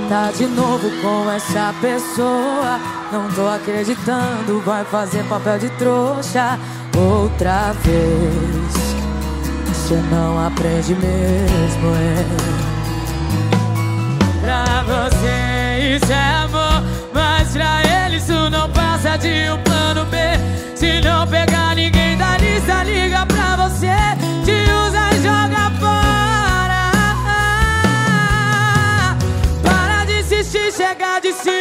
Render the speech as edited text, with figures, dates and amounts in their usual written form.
tá de novo com essa pessoa. Não tô acreditando, vai fazer papel de trouxa outra vez. Você não aprende mesmo, Pra você isso é amor, mas pra ele isso não passa de um plano B. Se não pegar ninguém da lista, liga pra você, te usa e joga fora. Para de insistir, chega de si.